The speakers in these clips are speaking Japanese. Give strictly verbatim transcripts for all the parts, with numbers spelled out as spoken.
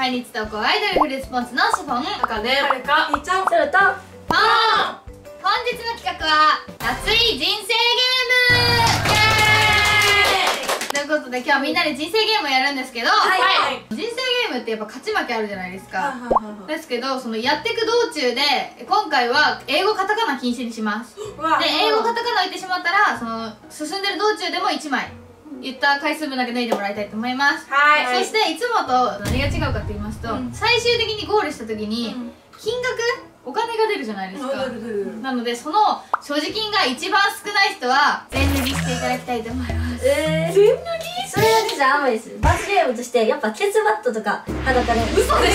毎日投稿アイドルフルーツポンチのシフォン赤ではるかいちゃん、それとパン。本日の企画は夏い人生ゲーム。イエーイということで今日はみんなで人生ゲームをやるんですけど、 はい人生ゲームってやっぱ勝ち負けあるじゃないですか。ですけどそのやっていく道中で今回は英語カタカナ禁止にします。で英語カタカナ置いてしまったらその進んでる道中でもいちまい言った回数分だけ脱いでもらいたいと思います。 はい。 そしていつもと何が違うかって言いますと、最終的にゴールした時に金額お金が出るじゃないですか。なのでその所持金が一番少ない人は全脱ぎしていただきたいと思います。 えー、全脱ぎそれだけじゃ甘いです。罰ゲームとしてやっぱケツバットとか裸で嘘でしょ。裸でケツバット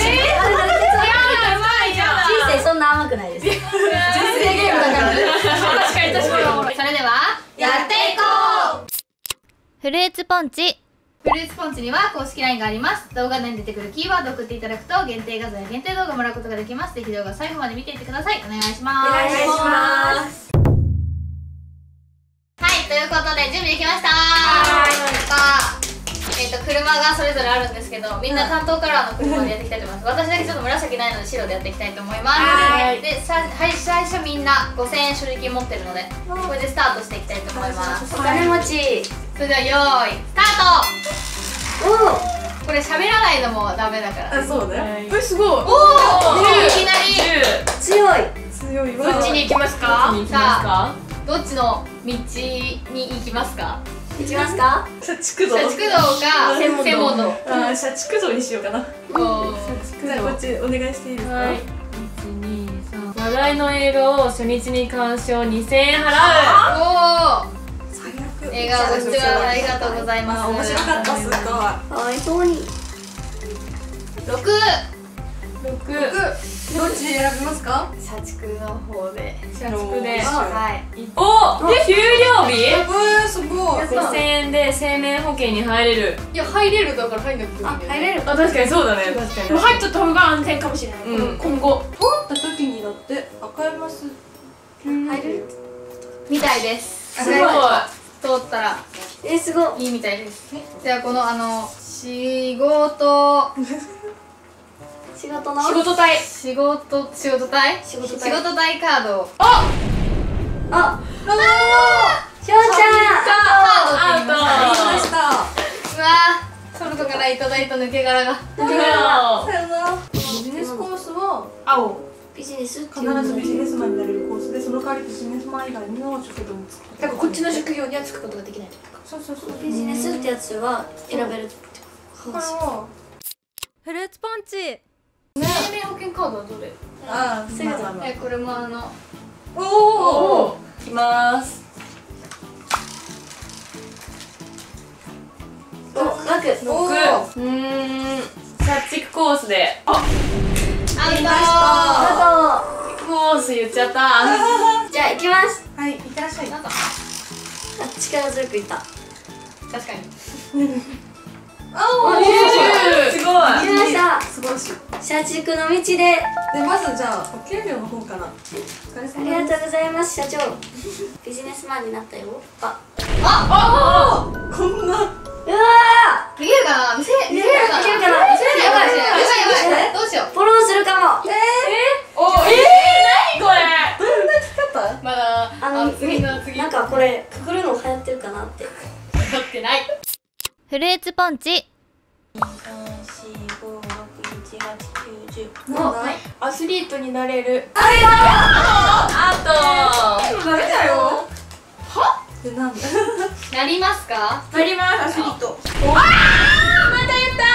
人生そんな甘くないです。人生ゲームだからね。 確かに確かに。 それではやっていこう。 フルーツポンチ。 フルーツポンチには公式 ライン があります。動画に出てくるキーワードを送っていただくと限定画像や限定動画をもらうことができます。ぜひ動画最後まで見ていってください。お願いします。 お願いします。 はい、ということで準備できました。はい。えっと車がそれぞれあるんですけど、みんな担当カラーの車でやっていきたいと思います。私だけちょっと紫ないので白でやっていきたいと思います。 はいで、さはい最初みんなごせんえん所持金持ってるので、これでスタートしていきたいと思います。 お金持ち。 それではよーいスタート。 おお。 これ喋らないのもダメだから。 あ、そうね。え、すごい。 おお、いきなり強い。 強いわ。どっちに行きますか？ さあ、どっちの道に行きますか？ いきますか？ 社畜道。 社畜道か専門道専門道。 あー、社畜道にしようかな。 おーじゃあこっちお願いしていいですか？ はい。いち、に、さん。話題の映画を初日に鑑賞にせんえん払おお。 最悪。 映画ご視聴ありがとうございます。 面白かったすごい。 かわいそうに。 六。 う。ろく。 どっち選びますか？ 社畜の方で。 社畜で。 はい。 お、給料日えー、すごい。 ごせんえんで生命保険に入れる。 いや入れるだから入んなくていいんだよね。 入れる。 あ、確かにそうだね。確かに。 入っちゃった方が安全かもしれない。 うん、 今後通った時にだって赤いマス入れる。 みたいです。 すごい。 通ったらえ、すごい。 いいみたいです。じゃあこのあの仕事仕事の。 仕事隊。 仕事仕事隊仕事隊仕事隊カードをあ。あ。しょうちカードって言いました。 アウト言いました。 うわー、ソルトからいただいた抜け殻が。 さよなら。ビジネスコースは青。 ゃん。ビジネスって必ずビジネスマンになれるコースで、その代わりビジネスマン以外の職業に就く。 だからこっちの職業には就くことができないとか。 そうそうそう。 ビジネスってやつは選べるってこれはフルーツポンチ。 生命保険カードはどれ？ ああ、 そういうことまあまあえ、これもあのおお。 お、いきます。 お、楽。 おお。 うーん、社畜コースで。あ、 アウあコース言っちゃった。 と。じゃあ行きます。 はい、いってらっしゃい。 ト。なんかあ、力強くいった。 確かに。 あお。 すごい。 来ました。 素晴らしい。 社畜の道で。 で、まずじゃあお給料の方から。お疲れあ様です。 りがとうございます、社長。ビジネスマンになったよ。あ。 ああ、こんな。 うわできるかな？見せ見せれるかな？ できるかな見せれないかもしれない。やばいやばい。どうしよー。フォローするかも。 お、えー、何これ。 どんな着方？ う。まだあの、 次の次なんかこれ、くくるの流行ってるかなって。 やってない。 フルーツポンチ。 さん、し、ご、ろく、なな、はち、きゅう、じゅう。 なんだ？ アスリートになれる。 あダメだよ。は？で、なんだ。 なりますか？ なります。アスリート。 と。あー、また言った。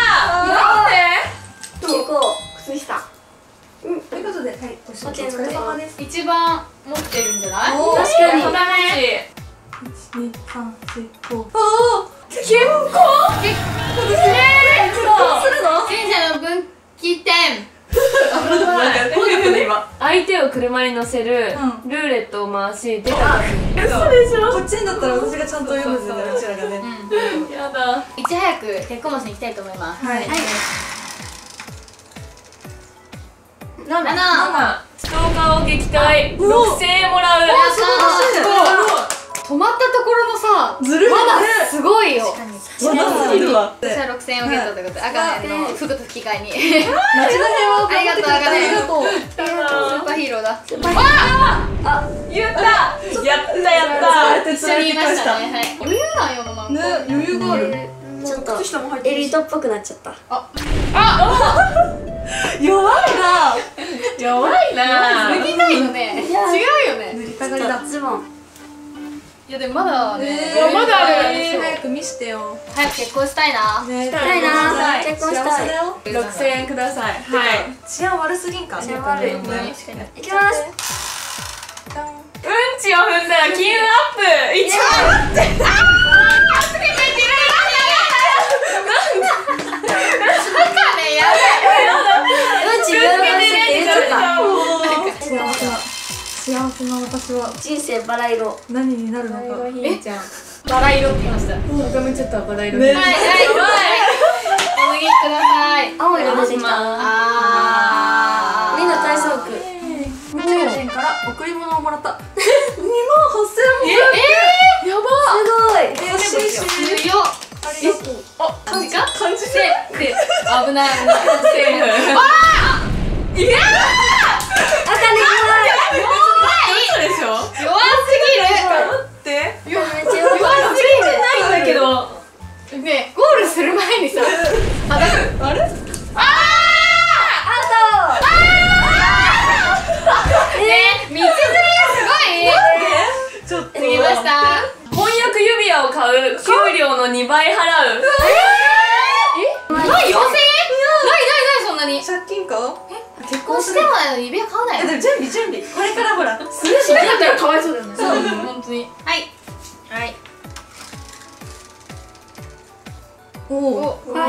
なんで？ 結構。 靴下。うん、ということで、はい、お仕事お疲れ様です。 一番持ってるんじゃない？ おー確かに。 だね。 一、二、三、四、五。ああ、 結構。 結構。 するの？ 神社の分岐点。 なんか、こういうの今。 相手を車に乗せるうルーレットを回し、出た時に。 嘘でしょ。こっちにだったら、私がちゃんと読むんだよ、うちらがね。 うん。 やだ。 いち早く結婚マスに行きたいと思います。 はい。 はい。 七。 七。 七。ストーカーを撃退。六千円もらう。 やったー。止まったところのさ、 ずるい。 まだすごいよ。 わなすぎるわ。 私はろくせんえんをゲットということで、あかねの服と引き換えに。 町の平和をありがとう、あかね。 ありがとう。 スーパーヒーローだ。 あ、言った。やったやった。 一緒にいましたね。はい。余裕なんよな、なんか。 ね、余裕がある。 ちょっとエリートっぽくなっちゃった。 弱いな。弱いな。 脱ぎたいのね。違うよね。 塗りたがりだ。 ズボン。 いやでもまだね。 まだある。早く見してよ。 早く結婚したいな。 したいな。結婚したい。 ろくせんえんください。はい。治安悪すぎんか。 治安悪い。 確かに。 いきます。 うんちを踏んだら金運アップ。一番待って。ああ、すげえめっちゃ幸せな私は人生バラ色。 何になるのか。 え、じゃん。バラ色って言いました。 もうがめちゃったバラ色。 はいはい。お脱ぎください。 青色出てきた。 あー。 みんな体操服。 宇宙人から贈り物をもらった。にまんはっせんえんもらって。やば。 すごい。 え、しし。 強っ。 ありがとう。あ、 漢字か？ 漢字で、で、危ない危ない。 セーフ。ああ。いやー。 あかねでしょ。 弱すぎる。 待って。 めっちゃ弱い。 弱すぎる。 ないんだけど。 ね、ゴールする前にさ、あれ？あれ？あアウト。 ね、道連れがすごい。 ちょっと。 脱ぎました。 婚約指輪を買う。給料のにばい払う。 え？ないよんせんえん？ないないないそんなに。 借金か？ 結婚してもないのに指輪買うなよ。 でも準備準備。これからほら。 するしなかったらかわいそうだよね。そう、本当に。はい。はい。 おお。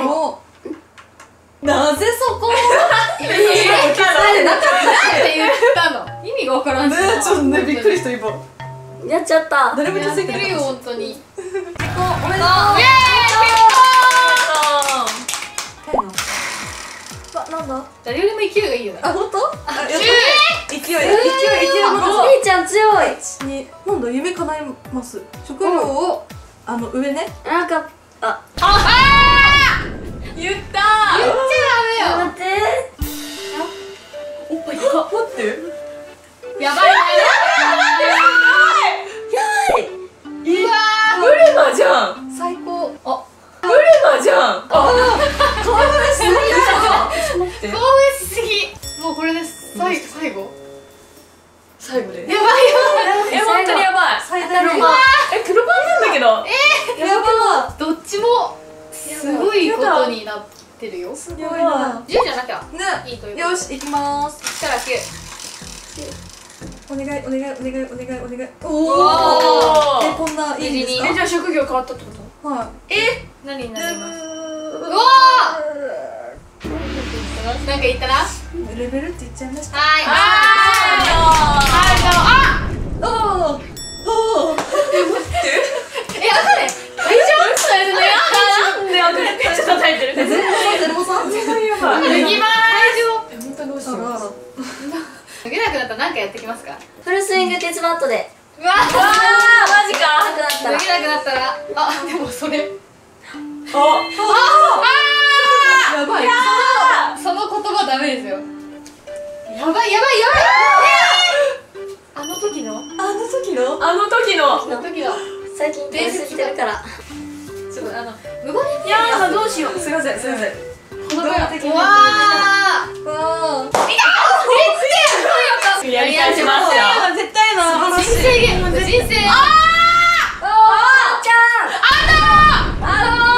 はいなぜそこ？ え、なんで言ったの？意味がわからんし。 ね、ちょっとねびっくりした今。 やっちゃった。 誰も気やっづいてない。 てるよ本当に。 結婚おめでとう。イエーイ結婚。わ、なんだ？ 誰よりも勢いがいいよね。 あ、本当？あ、やった。勢い勢い勢い勢いみーちゃん強い。 に今度夢叶えます。職業をあの上ね。 なんかあ言った。 言っちゃダメよ。 待って。 おっぱいか。待って。 やばい。 うわー。ブルマじゃん。最高。あ、ブルマじゃん。あ、興奮しすぎだ。待って。 興奮しすぎ。もうこれです。最後最後。 最後で。 やばいよ。 え、本当にやばい。最大の。え、黒番なんだけど。え、やばい。 どっちもすごいことになってるよ。 すごいな。 じゅうじゃなきゃね。 いいという。 よし、行きます。 いちからきゅう。 お願いお願いお願いお願いお願い。おおお。え、こんないいんですか？ え、じゃあ職業変わったってこと？ はい。 え、何になります？ ううわー。なんか言ったな。 レベルって言っちゃいました。 はい。 あー。 あ、 おお。おお。 え、あかね。大丈夫？それでね。 なんであかねめっちゃ叩いてる。ゼロさんゼロさん。全然やばい。 脱ぎまーす。 本当どうしよう。 脱げなくなったら何かやってきますか？ フルスイング鉄バットで。 うわー。 マジか。 なくなったら。 脱げなくなったら、あ、でもそれ。 あ。あ。やばい。 その言葉ダメですよ。やばいやばいやばい。あの時の？ あの時の？あの時の。 あの時の。 最近電子来てるから。 ちょっとあの無言に。 いやーどうしよう。すみませんすみません。 子供が的に。わー。 わあ。やり返しますよ。絶対な。 人生ゲーム人生。あおーちゃん。 あのー。あの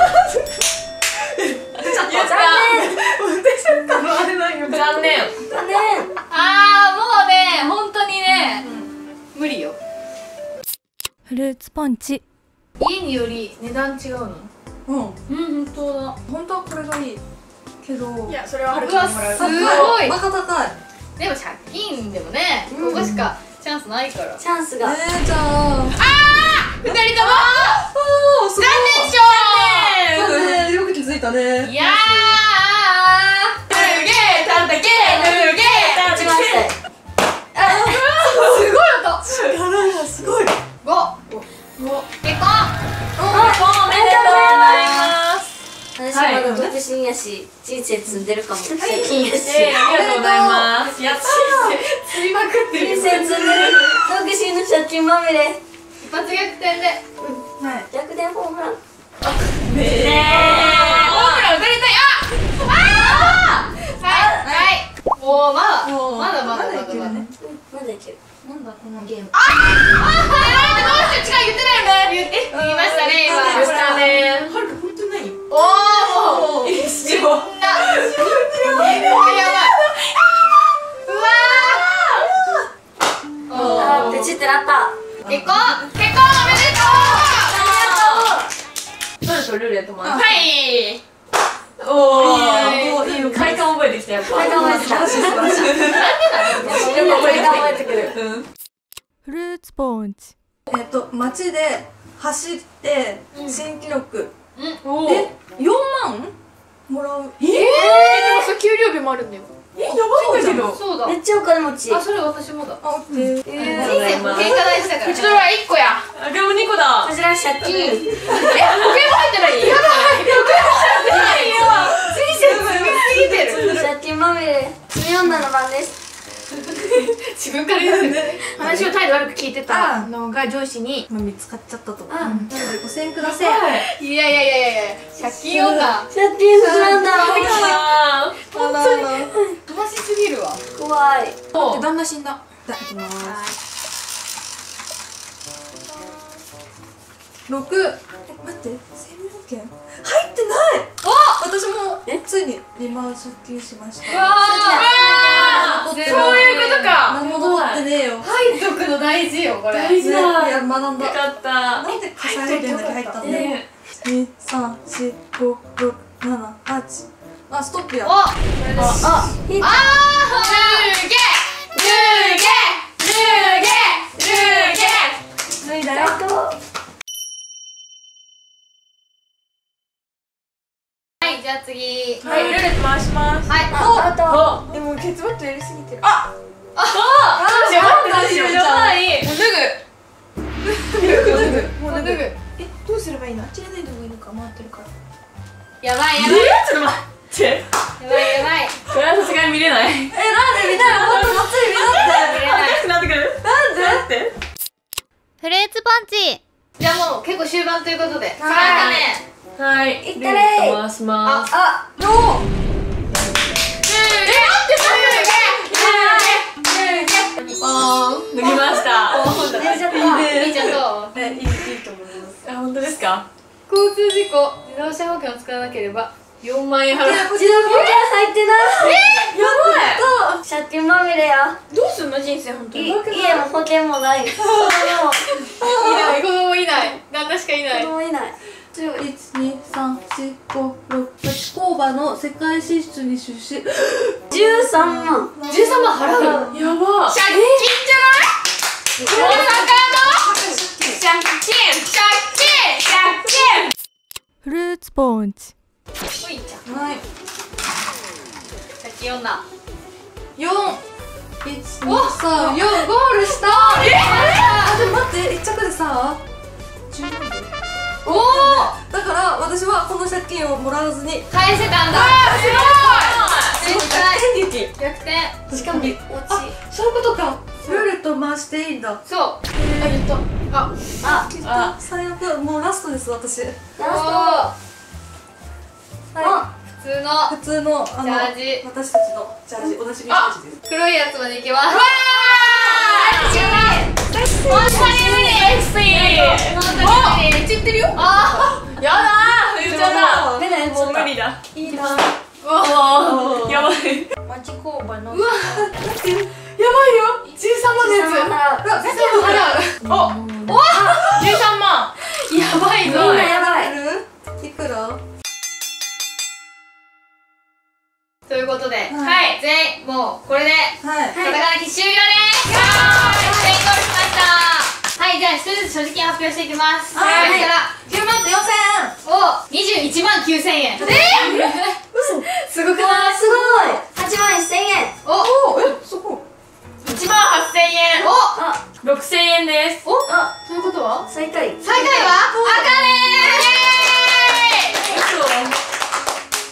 ー。 残念。 残念。 あーもうね本当にね無理よ。 フルーツポンチ。 家により値段違うの？ うん。 うん本当だ。 本当はこれがいいけど。 いやそれははるかにもらう。すごい。 バカ高い。 でも借金でもねここしかチャンスないから。 チャンスが。 えーじゃあ。 あー二人とも。 おおすごい。 残念残念。よく気づいたね。 いやー。脱げたたけ脱げたたけ。 一番下へ。 すごい音。 力がすごい。 五五結婚。 あ、 独身やし人生積んでるかも。借金やし、 ありがとうございます。やったー、積みまくってる。 人生積んでる独身の借金まみれ。 一発逆転で逆転ホームラン。 ねえ、ホームラン打たれたい。あはいはいおーまだもうまだまだまだまだまだいけるね。 まだいける。 なんだこのゲーム。 ああどうして違う言ってないよね言言いましたね今言ったね。 はるか本当に何？ おお一緒。 やばいうわーあー、ペチってなった。 結婚結婚おめでとうどうでしょう、ルーレットも。 はいおおーいいよ。 快感覚えてきた、やっぱ。 快感覚えてきた。 素晴らしい。 みんな快感覚えてくる。 うん。 フルーツポンチ。 えっと街で走って新記録。 おお。 え、よんまんもらう。 ええ、でもさ、給料日もあるんだよ。え、やばいんだけど。 そうだめっちゃお金持ち。 あそれ私もだあ、オッケー。 人生保険が大事だから口ドラ一個や。あ、でも二個だ。 こちら借金。 え、保険も入ってない。やばい。保険も入ってないよ。 人生積みすぎてる借金まみれ。積み女の番です。 自分から言うんだね話を態度悪く聞いてたあのが上司に。 まあ見つかっちゃったと。 あなのでごせんえんください。 いやいやいやいやいや借金女借金膨らんだ。 あ本当に。 悲しすぎるわ怖い。 あ。 旦那死んだ。いただきます。六。え、待って、生命保険入ってない。 お私もえついにリマー借金しました。 うわーそうそういうことか。 何も残ってねえよ。 入っとくの大事よこれ大事だ。 いや、学んだ。 よかった。 なんで火災保険だけ入ったんだよ。 ね。 二、三、四、五、六、七、八。あ、ストップや。 おこれですあ、引いた。 あールーゲルーゲルーゲルーゲ脱いだよ。 はいじゃあ次はい、ルーレット回します。 はいあ、あと。 お、 でもケツバットやりすぎてる。 あ、どうしよう、どうしよう、やばい。もう脱ぐ。脱ぐ、脱ぐ。 もう脱ぐ。 脱ぐえ、どうすればいいの？あっちらない方がいいのか、回ってるから。 やばいやばいえ、ちょっと待って。 やばいやばいこれはさすがに見れない。 え、なんで見たいの？もっとがっつり見ろって。 見れないおかしくなってくる。なんで？ フルーツポンチ。 じゃあもう結構終盤ということでカラーねはい。 いったれールーレット回します。 あ、 の。 ルーゲルーゲルーゲポーン。脱ぎました。 出ちゃった。 いいちゃんどうえ、いい、いいと思います。 あ、本当ですか？ 交通事故自動車保険を使わなければよんまんえん払う自動保険入ってない。 やばい。 借金まみれや。 どうすんの人生本当いに。 家も保険もない。子供もいない子供いない旦那しかいない子供いない。 一応、一、二、三、四、五、六、八。工場の世界進出に出資。 じゅうさんまん。 じゅうさんまん払うやば。 借金じゃない大阪の借金借金借金フルーツポンチ。 おいちゃんはい。 借金女四。一、二、三、四。ゴールした。 えあ、でも待って、一着でさ。十万で。 おおだから、私はこの借金をもらわずに。 返せたんだすごい。 絶対逆転劇。 逆転しかも落ち。 そういうことか。ルーレット回していいんだ。 そうあ言ったああ、 あ最悪、もうラストです、私。 おラスト。 おは普通のい。普通の、あの、 ジャージ私たちのジャージ、おなじみジャージです。 黒いやつまでいけますわ本当に無理。セクシー。 本当に無理言ってるよあやだー。言っちゃった。 目のやつもう無理だ。 いいな。 おお。やばい。 町工場の。 うわやばいよじゅうさんまんのやつ払う。 うわ、全部払うお。お。十三万。 やばいぞみんなやばい。 払う。いくら。 ということで、 はい全員もうこれではい。 カタカナ機終了です全員ゴールしましたはいじゃあ一人ずつ所持金発表していきますはいそれから九万と四千円。 おにじゅういちまんきゅうせんえんえー、嘘すごくないすごい。八万一千円。 おお、え、そこ。 一万八千円。 おあ、 六千円です。 おあということは最下位。 最下位はあかねーイエーイ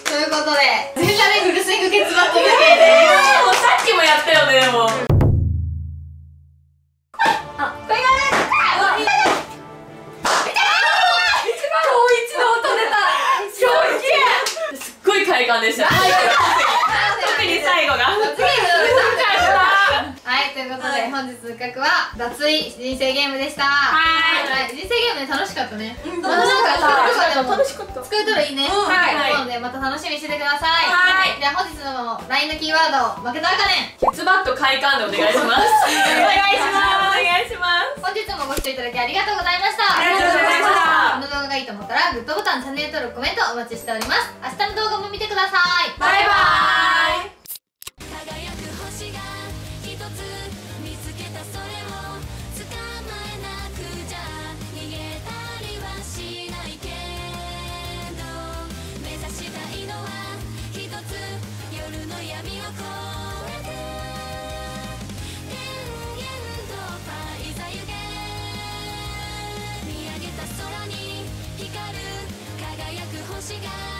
番でした。特に最後が罰ゲームはい、ということで本日の企画は脱衣人生ゲームでした。はい、人生ゲームで楽しかったね。またなんか楽しかった。作れたらいいね。はい、なのでまた楽しみにしててください。はい、じゃあ本日の ライン のキーワード負けたあかねんケツバット快感でお願いします。お願いします。お願いします。本日もご視聴いただきありがとうございました。ありがとうございました。この動画がいいと思ったらグッドボタン、チャンネル登録、コメントお待ちしております。明日の動画も見てください。バイバーイ。輝く星が一つ見つけた、それを捕まえなくちゃ逃げたりはしないけど、目指したいのは一つ夜の闇を越えて田園とパイザ湯気、見上げた空に光る輝く星が